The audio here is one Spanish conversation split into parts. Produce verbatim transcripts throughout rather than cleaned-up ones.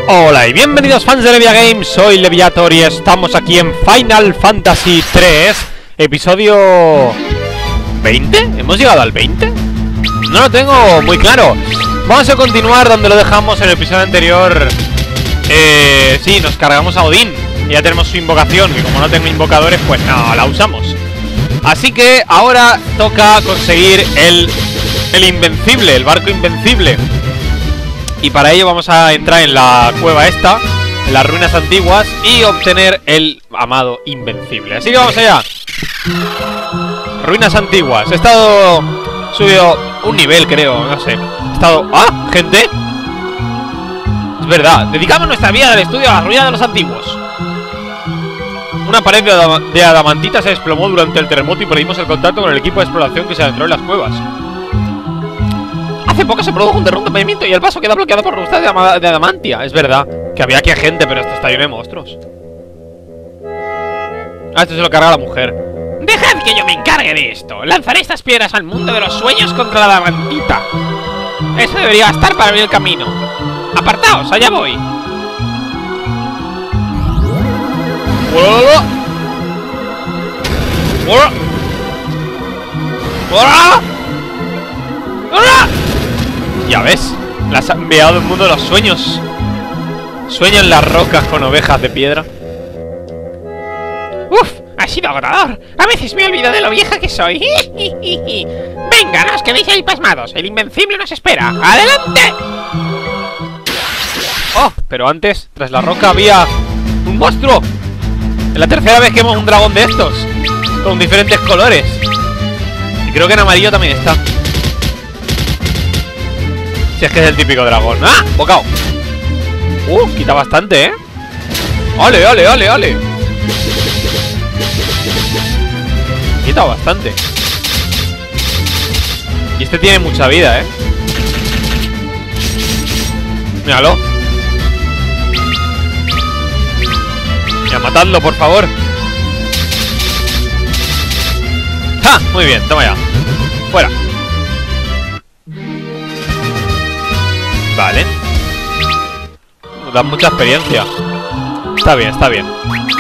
Hola y bienvenidos fans de Levia Games, soy Leviator y estamos aquí en Final Fantasy tres, episodio veinte. ¿Hemos llegado al veinte? No lo tengo muy claro. Vamos a continuar donde lo dejamos en el episodio anterior. Eh, sí, nos cargamos a Odín. Ya tenemos su invocación, que como no tengo invocadores, pues no la usamos. Así que ahora toca conseguir el, el invencible, el barco invencible. Y para ello vamos a entrar en la cueva esta, en las ruinas antiguas, y obtener el amado invencible. Así que vamos allá. Ruinas antiguas. He estado subido un nivel, creo, no sé. He estado... ¡Ah! ¡Gente! Es verdad. Dedicamos nuestra vida al estudio a las ruinas de los antiguos. Una pared de, adam de adamantita se desplomó durante el terremoto y perdimos el contacto con el equipo de exploración que se adentró en las cuevas. Hace poco se produjo un derrumbamiento y el paso queda bloqueado por rutas de, de adamantia. Es verdad que había aquí gente, pero esto está lleno de monstruos. Ah, esto se lo carga la mujer. Dejad que yo me encargue de esto. Lanzaré estas piedras al mundo de los sueños contra la adamantita. Eso debería bastar para abrir el camino. Apartaos, allá voy. ¡Hola! ¡Hola! ¡Hola! ¡Hola! Ya ves, las ha enviado el mundo de los sueños. Sueño en las rocas con ovejas de piedra. Uf, ha sido agotador. A veces me olvido de lo vieja que soy. Venga, no os quedéis ahí pasmados. El invencible nos espera. ¡Adelante! Oh, pero antes, tras la roca había un monstruo. Es la tercera vez que vemos un dragón de estos, con diferentes colores. Y creo que en amarillo también está. Si es que es el típico dragón. ¡Ah! Bocao. Uh, quita bastante, ¿eh? ¡Ole, ole, ole, ole! Quita bastante. Y este tiene mucha vida, ¿eh? Míralo. Ya, matadlo, por favor. ¡Ja! Muy bien, toma ya. Fuera. Vale. Nos da mucha experiencia. Está bien, está bien.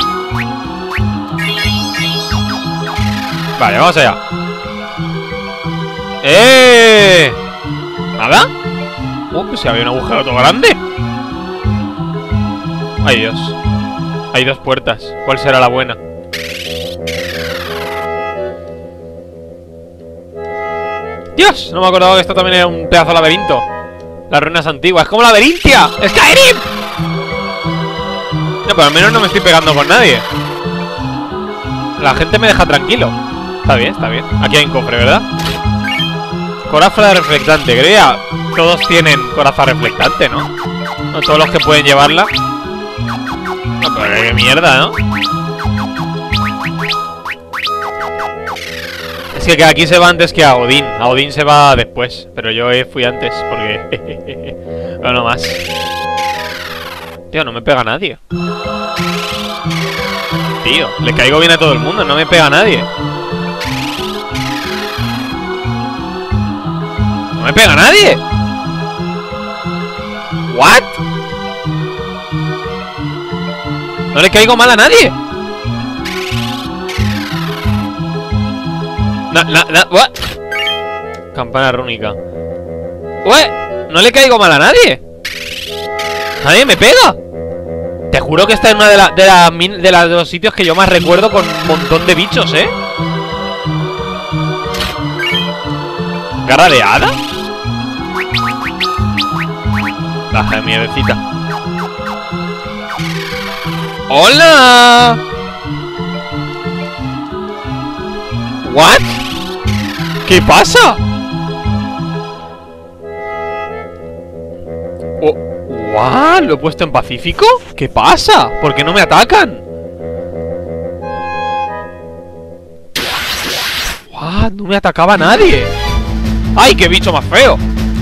Vale, vamos allá. ¡Eh! ¿Nada? Uh, pues si había un agujero todo grande. Ay, Dios. Hay dos puertas. ¿Cuál será la buena? ¡Dios! No me acordaba que esto también era un pedazo de laberinto. Las ruinas antiguas. ¡Es como Laberintia! ¡Skyrim! No, pero al menos no me estoy pegando con nadie. La gente me deja tranquilo. Está bien, está bien. Aquí hay un cofre, ¿verdad? Coraza reflectante. Creo que todos tienen coraza reflectante, ¿no? No todos los que pueden llevarla. No, pero qué mierda, ¿no? Es que aquí se va antes que a Odín. A Odín se va después. Pero yo fui antes porque... no, no más. Tío, no me pega nadie. Tío, le caigo bien a todo el mundo. No me pega nadie. No me pega nadie. ¿What? No le caigo mal a nadie. Na, na, na, what? Campana rúnica. What? No le caigo mal a nadie. Nadie me pega. Te juro que esta es una de, la, de, la, de, la, de los sitios que yo más recuerdo con un montón de bichos, ¿eh? ¿Garra de hada? Baja de mierdecita. ¡Hola! ¿What? ¿Qué pasa? Oh, ¿what? ¿Lo he puesto en pacífico? ¿Qué pasa? ¿Por qué no me atacan? ¿What? No me atacaba nadie. ¡Ay, qué bicho más feo!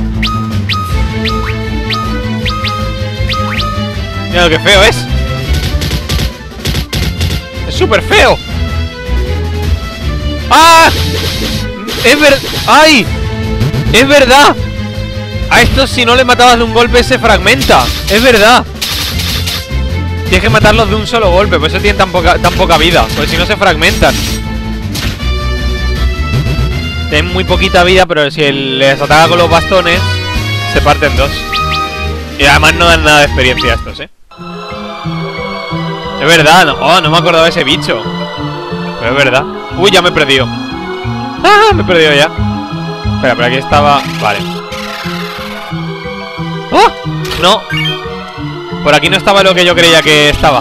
Mira lo que feo es. Es súper feo. ¡Ah! Es verdad. ¡Ay! Es verdad. A estos si no le matabas de un golpe se fragmenta. Es verdad. Tienes que matarlos de un solo golpe, por eso tienen tan poca, tan poca vida. Porque si no se fragmentan. Tienen muy poquita vida, pero si les ataca con los bastones, se parten dos. Y además no dan nada de experiencia estos, ¿eh? Es verdad, no, oh, no me acordaba de ese bicho. Pero es verdad. Uy, ya me he perdido. Ah, me he perdido ya. Espera, pero aquí estaba... Vale. ¡Oh! No. Por aquí no estaba lo que yo creía que estaba.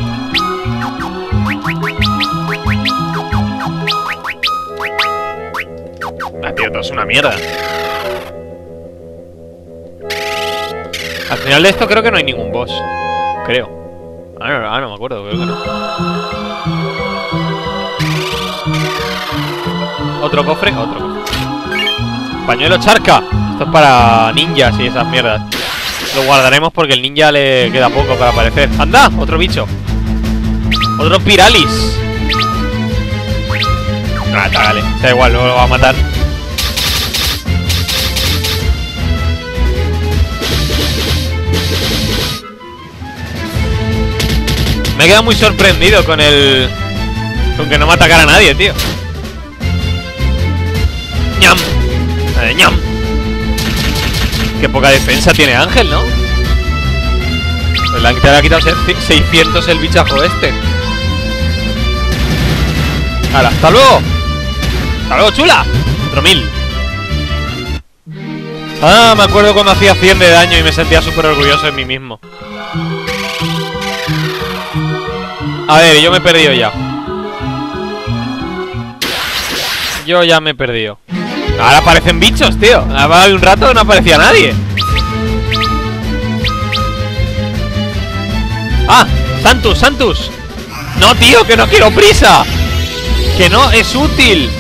Ah, tío, todo es una mierda. Al final de esto creo que no hay ningún boss. Creo. Ah, no, ah, no me acuerdo, creo que no. Otro cofre, otro cofre. Pañuelo charca. Esto es para ninjas y esas mierdas. Lo guardaremos porque el ninja le queda poco para aparecer. ¡Anda! Otro bicho. Otro Piralis. Ah, vale. Da igual, luego lo va a matar. Me he quedado muy sorprendido con el... Con que no me atacara a nadie, tío. ¡Ñam! Eh, ¡Ñam! Qué poca defensa tiene Ángel, ¿no? Pues le ha quitado seiscientos el bichajo este. ¡Hala! ¡Hasta luego! ¡Hasta luego, chula! Otro mil. Ah, me acuerdo cuando hacía cien de daño y me sentía súper orgulloso de mí mismo. A ver, yo me he perdido ya. Yo ya me he perdido. Ahora aparecen bichos, tío. Hace un rato no aparecía nadie. ¡Ah! ¡Santus, Santus! ¡No, tío! ¡Que no quiero prisa! ¡Que no es útil!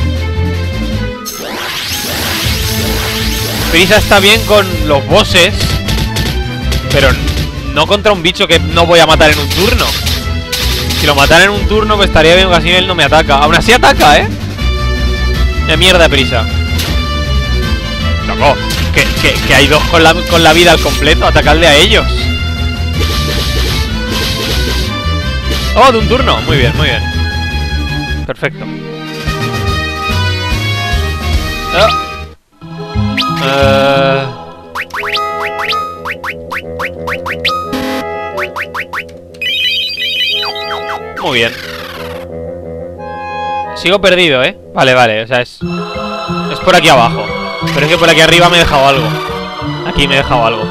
Prisa está bien con los bosses, pero no contra un bicho que no voy a matar en un turno. Si lo matara en un turno, pues estaría bien, que así él no me ataca. Aún así ataca, ¿eh? ¡Qué mierda de prisa! Loco, que, que, que hay dos con la, con la vida al completo. Atacarle a ellos. Oh, de un turno. Muy bien, muy bien. Perfecto. Oh. Uh... Muy bien. Sigo perdido, ¿eh? Vale, vale, o sea, es... Es por aquí abajo. Pero es que por aquí arriba me he dejado algo. Aquí me he dejado algo.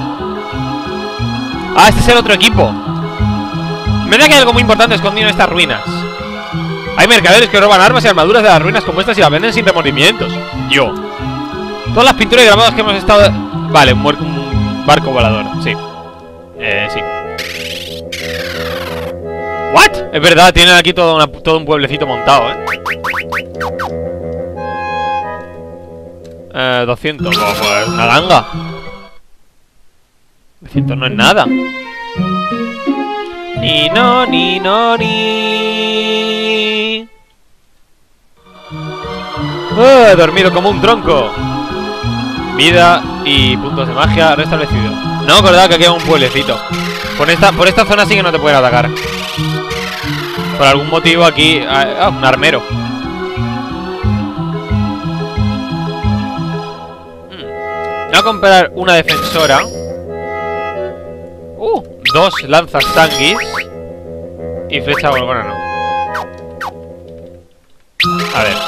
Ah, este es el otro equipo. Me da que hay algo muy importante escondido en estas ruinas. Hay mercaderes que roban armas y armaduras de las ruinas como estas y las venden sin remordimientos. Yo. Todas las pinturas y grabados que hemos estado... Vale, un, un barco volador, sí. Eh, sí. ¿What? Es verdad, tienen aquí todo, una, todo un pueblecito montado, ¿eh? Eh, doscientos. Oh, pues una ganga. doscientos no es nada. Ni no, ni no, ni... Oh, he dormido como un tronco. Vida y puntos de magia restablecido. No, acordaba que aquí hay un pueblecito. Por esta, por esta zona sí que no te pueden atacar. Por algún motivo aquí... Ah, un armero. hmm. Voy a comprar una defensora. Uh, dos lanzas tanguis. Y flecha gorgona no. A ver.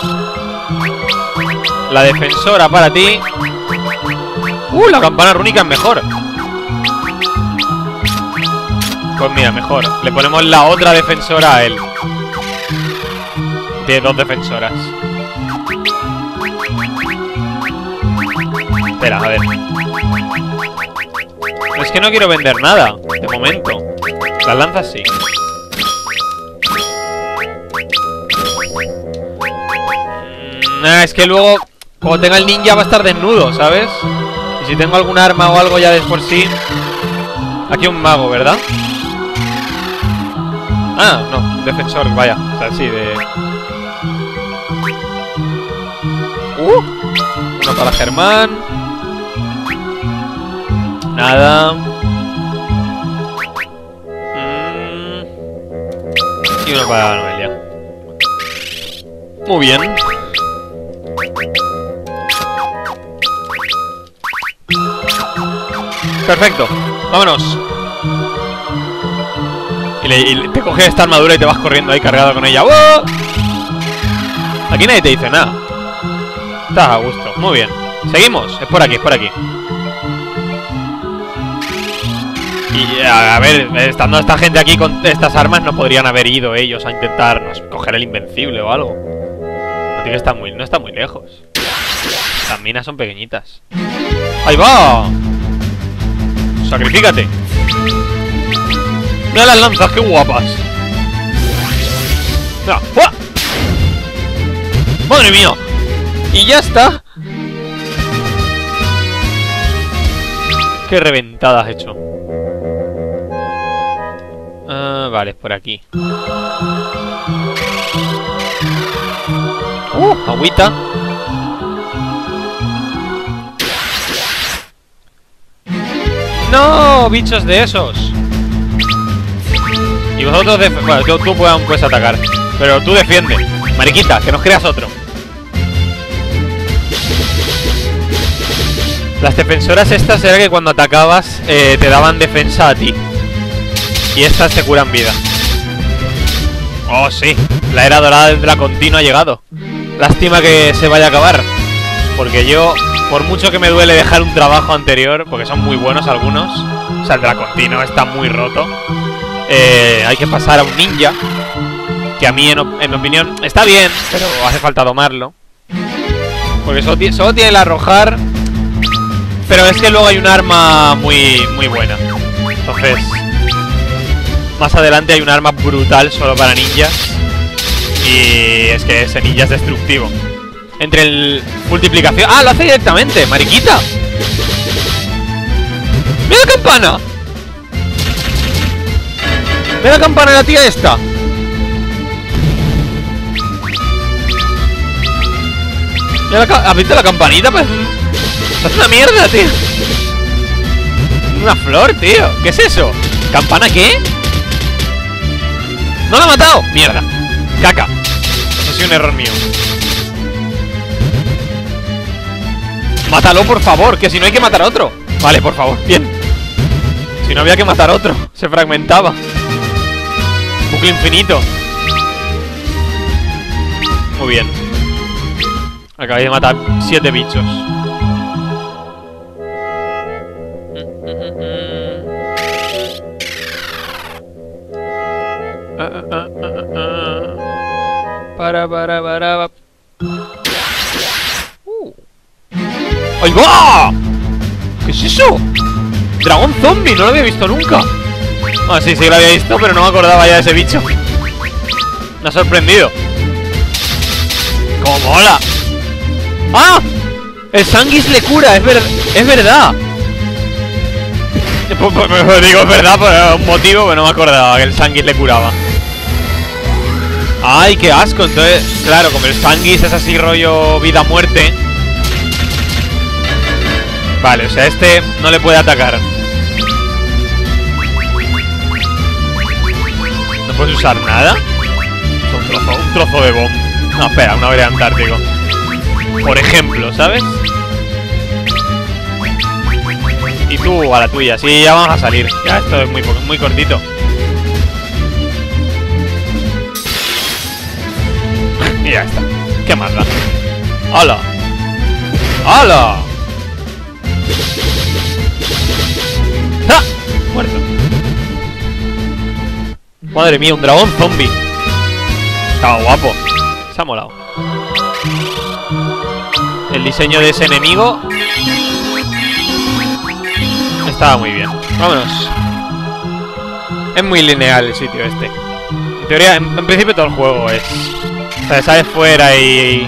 La defensora para ti. Uh, la campana rúnica es mejor. Pues mira, mejor. Le ponemos la otra defensora a él. Tiene dos defensoras. Espera, a ver. Es que no quiero vender nada, de momento. Las lanzas sí. Nah, es que luego, como tenga el ninja, va a estar desnudo, ¿sabes? Y si tengo algún arma o algo ya de por sí... Aquí un mago, ¿verdad? Ah, no, un defensor, vaya. O sea, sí, de... Uh, uno para Germán. Nada. mm, y uno para Noelia. Muy bien. Perfecto, vámonos. Y, le, y te coges esta armadura y te vas corriendo ahí cargado con ella. ¡Oh! Aquí nadie te dice nada. Estás a gusto, muy bien. Seguimos, es por aquí, es por aquí. Y a, a ver, estando esta gente aquí con estas armas, no podrían haber ido ellos a intentar no sé, coger el invencible o algo. No tiene que estar muy, no está muy lejos. Las minas son pequeñitas. ¡Ahí va! ¡Sacrifícate! ¡Mira las lanzas, qué guapas! ¡Ah! ¡Uah! ¡Madre mía! ¡Y ya está! ¡Qué reventada has hecho! Ah, vale, es por aquí. ¡Uh! Agüita. ¡No! ¡Bichos de esos! Y vosotros... Bueno, tú, tú puedes, puedes atacar. Pero tú defiende. Mariquita, que nos creas otro. Las defensoras estas era que cuando atacabas eh, te daban defensa a ti. Y estas te curan vida. Oh, sí. La era dorada de la continua ha llegado. Lástima que se vaya a acabar. Porque yo, por mucho que me duele dejar un trabajo anterior, porque son muy buenos algunos, o sea, el de la continua está muy roto, eh, hay que pasar a un ninja, que a mí, en, en mi opinión, está bien, pero hace falta domarlo. Porque solo, solo tiene el arrojar, pero es que luego hay un arma muy, muy buena. Entonces, más adelante hay un arma brutal solo para ninjas. Y es que ese ninja es destructivo. Entre el multiplicación... ¡Ah! Lo hace directamente, mariquita. ¡Mira la campana! ¡Mira la campana de la tía esta! Mira la ¿Has visto la campanita? Pues es una mierda, tío. Una flor, tío. ¿Qué es eso? ¿Campana qué? ¡No la ha matado! ¡Mierda! ¡Caca! Eso ha sido un error mío. ¡Mátalo, por favor! Que si no hay que matar a otro. Vale, por favor, bien. Si no había que matar a otro. Se fragmentaba. Bucle infinito. Muy bien. Acabé de matar siete bichos. Ah, ah, ah, ah, ah. Para, para, para. Uh. ¡Ahí va! ¿Qué es eso? Dragón zombie, no lo había visto nunca. Ah, sí, sí lo había visto, pero no me acordaba ya de ese bicho. Me ha sorprendido. ¡Cómo mola! ¡Ah! El Sanguis le cura, es, ver es verdad. Pues, pues, pues, digo, es verdad, por un motivo que no me acordaba que el Sanguis le curaba. ¡Ay, qué asco! Entonces, claro, como el Sanguis es así rollo vida-muerte. Vale, o sea, este no le puede atacar. ¿No puedes usar nada? Es un trozo, un trozo de bomba. No, espera, una vereda antártico. Por ejemplo, ¿sabes? Y tú a la tuya. Sí, ya vamos a salir. Ya esto es muy, muy cortito. Y ya está. ¿Qué más da? ¡Hala! ¡Hala! ¡Ah! Muerto. Madre mía, un dragón zombie. Estaba guapo. Se ha molado. El diseño de ese enemigo estaba muy bien. Vámonos. Es muy lineal el sitio este. En teoría, en, en principio todo el juego es... O sea, sales fuera y...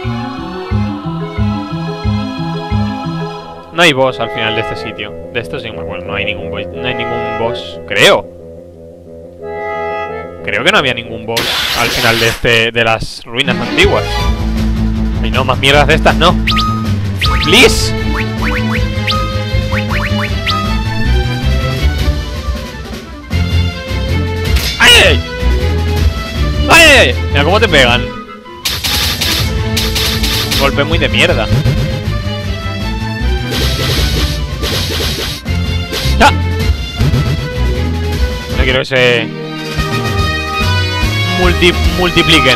No hay boss al final de este sitio. De esto sí me acuerdo. No hay ningún boss. No hay ningún boss. Creo. Creo que no había ningún boss al final de este... De las ruinas antiguas. Ay, no, más mierdas de estas, no. ¡Please! ¡Ay, ay! ¡Eh! Mira cómo te pegan. Un golpe muy de mierda. ¡Ah! No quiero que se multi multipliquen.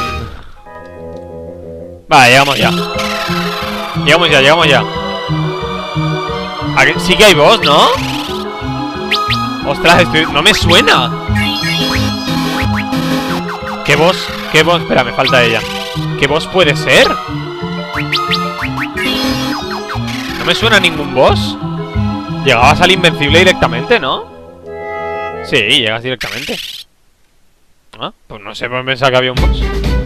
Vale, llegamos ya. Llegamos ya, llegamos ya. Aquí sí que hay boss, ¿no? Ostras, estoy... no me suena. ¿Qué boss? ¿Qué boss? Espera, me falta ella. ¿Qué boss puede ser? No me suena ningún boss. Llegabas al invencible directamente, ¿no? Sí, llegas directamente. Ah, pues no sé, pues pensaba que había un boss.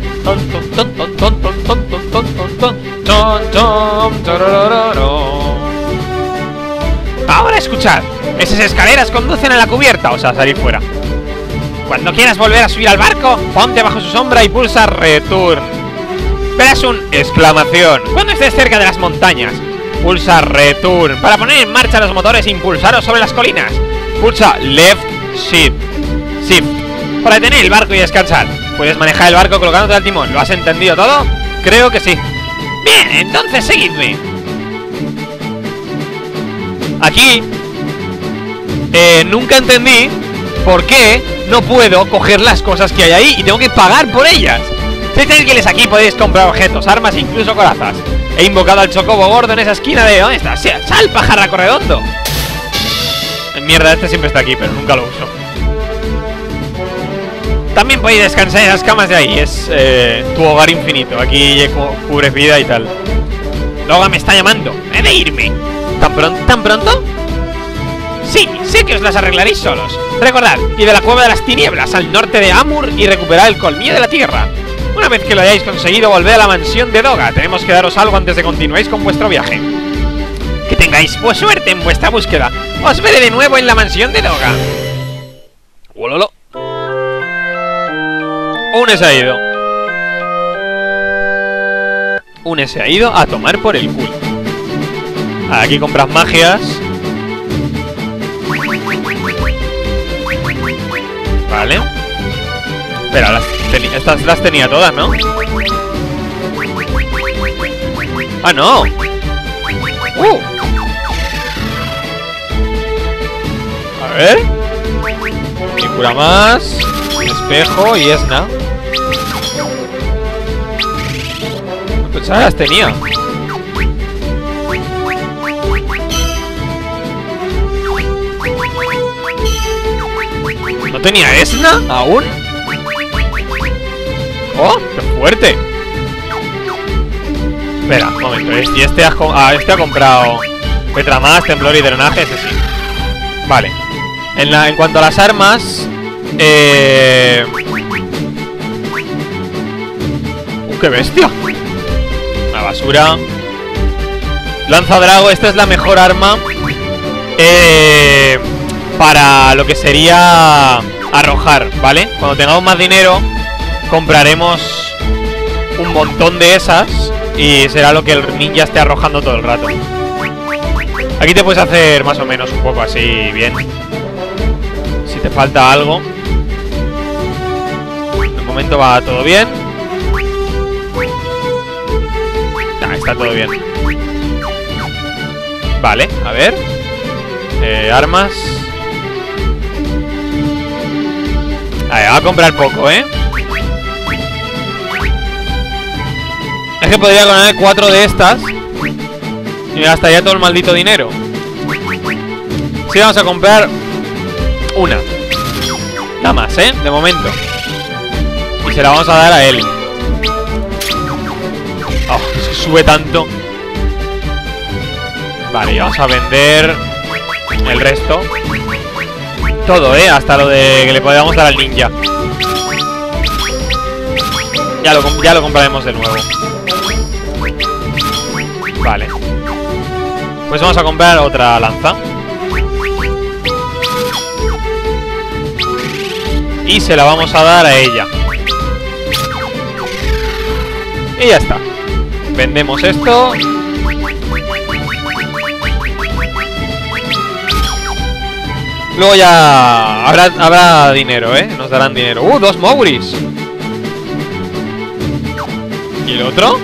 Ahora escuchad. Esas escaleras conducen a la cubierta, o sea, a salir fuera. Cuando quieras volver a subir al barco, ponte bajo su sombra y pulsa Return. Verás un exclamación. Cuando estés cerca de las montañas, pulsa Return. Para poner en marcha los motores e impulsaros sobre las colinas, pulsa Left Shift. Shift. Para detener el barco y descansar. Puedes manejar el barco colocándote al timón. ¿Lo has entendido todo? Creo que sí. Bien, entonces seguidme. Aquí eh, nunca entendí por qué no puedo coger las cosas que hay ahí y tengo que pagar por ellas. Si estáis fieles aquí podéis comprar objetos, armas e incluso corazas. He invocado al chocobo gordo en esa esquina de... ¿Dónde está? ¡Sal, pajarraco redondo! Mierda, este siempre está aquí, pero nunca lo uso. También podéis descansar en las camas de ahí. Es eh, tu hogar infinito. Aquí cubres vida y tal. Loga me está llamando. He de irme. ¿Tan pronto? ¿Tan pronto? Sí, sé que os las arreglaréis solos. Recordad, ir de la cueva de las tinieblas al norte de Amur y recuperar el colmillo de la tierra. Una vez que lo hayáis conseguido, volved a la mansión de Doga. Tenemos que daros algo antes de continuéis con vuestro viaje. Que tengáis pues suerte en vuestra búsqueda. Os veré de nuevo en la mansión de Doga. ¡Ololo! Une se ha ido. Une se ha ido a tomar por el culo. Aquí compras magias. Vale. Espera, las estas las tenía todas, ¿no? ¡Ah, no! ¡Uh! A ver. Y cura más. Espejo y Esna. Pensaba que las tenía. ¿No tenía Esna aún? ¡Oh! ¡Qué fuerte! Espera, un momento. Y este ha, ah, este ha comprado Petra más, temblor y drenaje. Ese sí. Vale. En, la, en cuanto a las armas... Eh... ¡Uh, qué bestia! La basura. Lanza Drago. Esta es la mejor arma. Eh... Para lo que sería arrojar, ¿vale? Cuando tengamos más dinero compraremos un montón de esas y será lo que el ninja esté arrojando todo el rato. Aquí te puedes hacer más o menos un poco así bien. Si te falta algo. De momento va todo bien. Ah, está todo bien. Vale, a ver. Eh, armas. A ver, va a comprar poco, ¿eh? Es que podría ganar cuatro de estas y me gastaría todo el maldito dinero. Sí, vamos a comprar una. Nada más, ¿eh? De momento. Y se la vamos a dar a él. Oh, se sube tanto. Vale, y vamos a vender el resto. Todo, ¿eh? Hasta lo de que le podamos dar al ninja. Ya lo, ya lo compraremos de nuevo. Vale. Pues vamos a comprar otra lanza. Y se la vamos a dar a ella. Y ya está. Vendemos esto. Luego ya habrá, habrá dinero, ¿eh? Nos darán dinero. ¡Uh! Dos Mogris. ¿Y el otro?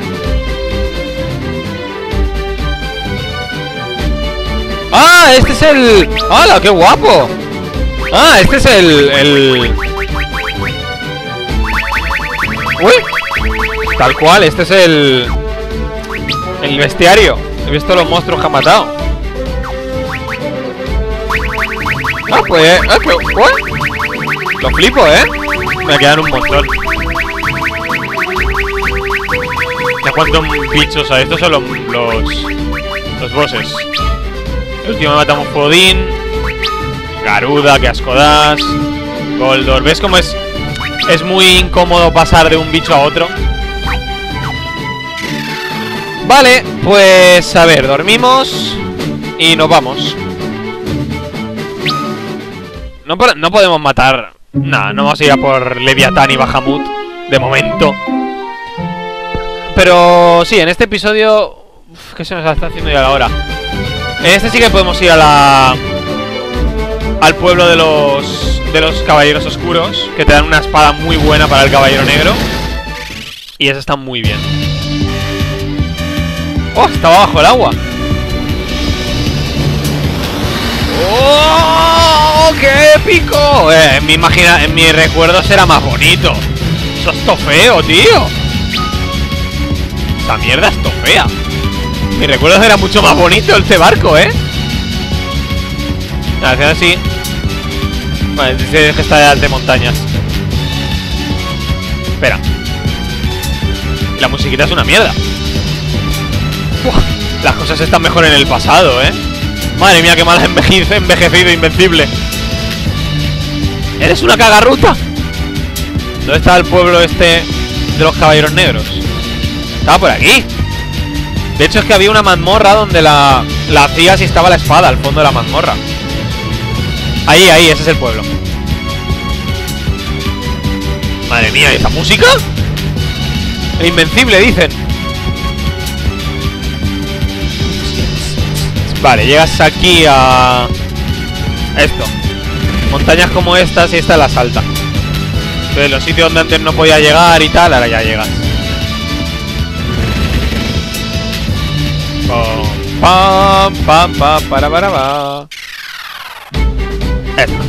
¡Ah! Este es el... ¡Hala! ¡Qué guapo! ¡Ah! Este es el... el... ¡Uy! Tal cual, este es el... el bestiario. He visto los monstruos que ha matado. Ah, pues... Ah, que... ¿What? Lo flipo, ¿eh? Me quedan un montón. ¿Ya cuántos bichos hay? Estos son los... Los, los bosses. El último matamos Fodín. Garuda, que asco das. Goldor. ¿Ves cómo es? Es muy incómodo pasar de un bicho a otro. Vale, pues a ver, dormimos y nos vamos. No, no podemos matar. Nada, no vamos a ir a por Leviatán y Bahamut de momento. Pero sí, en este episodio... Uf, ¿qué se nos está haciendo ya la hora? En este sí que podemos ir a la... al pueblo de los... de los caballeros oscuros, que te dan una espada muy buena para el caballero negro. Y eso está muy bien. ¡Oh! Estaba bajo el agua. ¡Oh! ¡Qué épico! Eh, en mi imagina... en mi recuerdo será más bonito. Eso es to feo, tío. Esta mierda es to fea. Mi recuerdo era mucho más bonito este barco, ¿eh? Al final sí. Vale, dice que está de alta montañas. Espera. La musiquita es una mierda. Uf, las cosas están mejor en el pasado, ¿eh? Madre mía, qué mal has envejecido, envejecido, invencible. ¡Eres una cagarruta! ¿Dónde está el pueblo este de los caballeros negros? Estaba por aquí. De hecho es que había una mazmorra donde la, la hacías y estaba la espada al fondo de la mazmorra. Ahí, ahí, ese es el pueblo. Madre mía, ¿y esa música? El invencible, dicen. Vale, llegas aquí a... esto. Montañas como estas y esta es la salta. Entonces los sitios donde antes no podía llegar y tal, ahora ya llegas. Pam, pam, pam, para, para, para. Esto.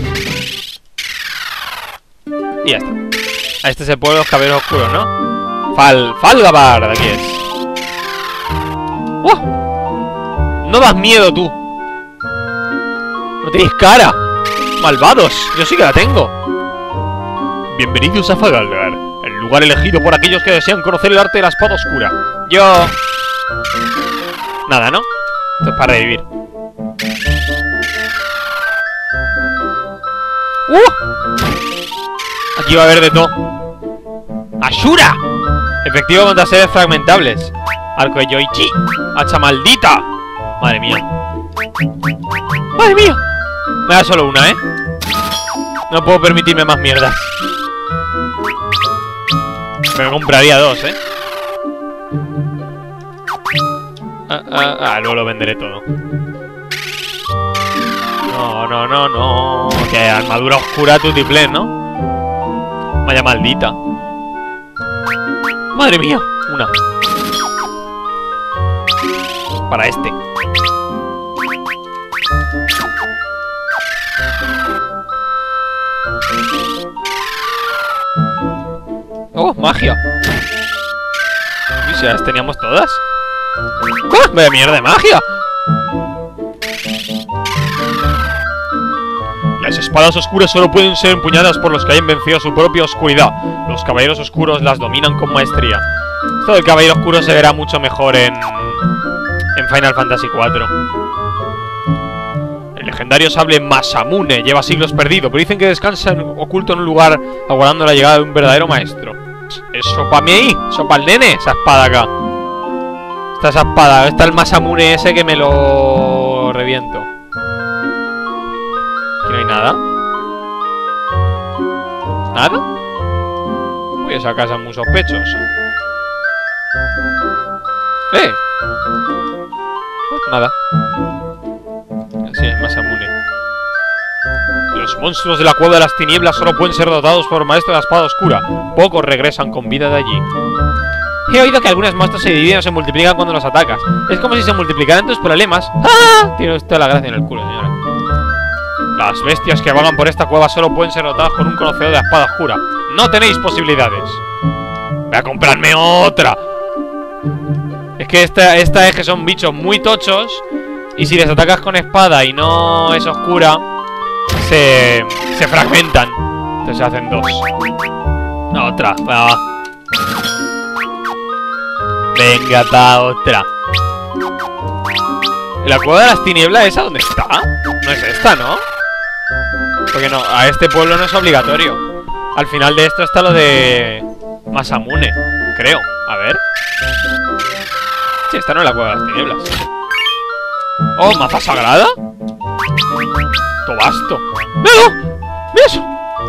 Y ya está. Este es el pueblo de los caballeros oscuros, ¿no? Fal... Falgabar, de aquí es. ¡Oh! No das miedo, tú. No tenéis cara. Malvados, yo sí que la tengo. Bienvenidos a Falgabar, el lugar elegido por aquellos que desean conocer el arte de la espada oscura. Yo... nada, ¿no? Esto es para revivir. ¡Uh! Aquí va a haber de todo. ¡Ashura! Efectivo contra seres fragmentables. Arco de Yoichi. Hacha maldita. Madre mía. Madre mía. Me da solo una, ¿eh? No puedo permitirme más mierdas. Me compraría dos, ¿eh? Ah, ah, ah, luego lo venderé todo. No, no, no, no. Que armadura oscura tutiplén, ¿no? Vaya maldita. Madre mía. Una. Para este. Oh, magia. ¿Y si las teníamos todas? ¡Ah! ¡Vaya mierda de magia! Las espadas oscuras solo pueden ser empuñadas por los que hayan vencido su propia oscuridad. Los caballeros oscuros las dominan con maestría. Esto del caballero oscuro se verá mucho mejor en... en Final Fantasy cuatro. El legendario sable Masamune lleva siglos perdido, pero dicen que descansa en, oculto en un lugar aguardando la llegada de un verdadero maestro. Eso pa' mí, eso pa' el nene, esa espada acá. Está esa espada, está el Masamune ese que me lo reviento. Aquí no hay nada. ¿Nada? Uy, esa casa es muy sospechosa. ¡Eh! Pues nada. Así es, Masamune. Los monstruos de la cueva de las tinieblas solo pueden ser dotados por maestro de la espada oscura. Pocos regresan con vida de allí. He oído que algunos monstruos se dividen o se multiplican cuando los atacas. Es como si se multiplicaran tus problemas. ¡Ah! Tiene usted la gracia en el culo, señora. Las bestias que vagan por esta cueva solo pueden ser derrotadas por un conocedor de la espada oscura. No tenéis posibilidades. Voy a comprarme otra. Es que esta, esta es que son bichos muy tochos. Y si les atacas con espada y no es oscura, se, se fragmentan. Entonces se hacen dos. Otra, va. Venga, pa, otra. ¿La cueva de las tinieblas esa dónde está? No es esta, ¿no? Porque no, a este pueblo no es obligatorio. Al final de esto está lo de Masamune, creo. A ver. Sí, esta no es la cueva de las tinieblas. Oh, maza sagrada. Tobasto. ¡Míralo! ¡Mira eso!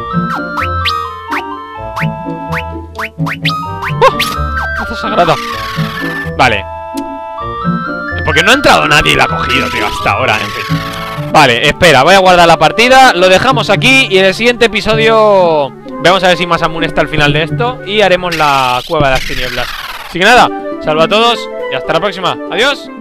¡Oh! Maza sagrada. Vale. Porque no ha entrado nadie y la ha cogido, tío, hasta ahora, en fin. Vale, espera, voy a guardar la partida. Lo dejamos aquí y en el siguiente episodio vamos a ver si Masamune está al final de esto y haremos la cueva de las tinieblas. Así que nada, salvo a todos y hasta la próxima. Adiós.